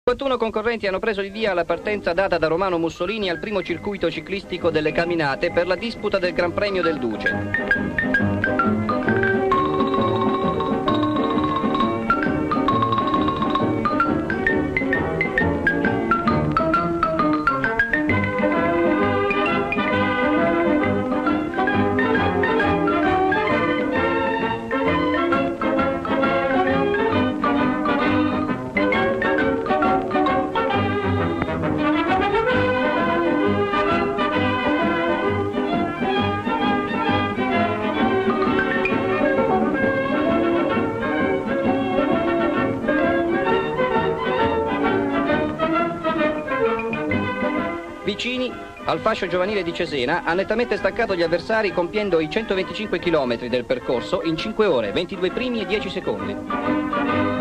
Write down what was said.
51 concorrenti hanno preso il via alla partenza data da Romano Mussolini al primo circuito ciclistico delle camminate per la disputa del Gran Premio del Duce. Vicini, al fascio giovanile di Cesena, ha nettamente staccato gli avversari compiendo i 125 km del percorso in 5 ore, 22 primi e 10 secondi.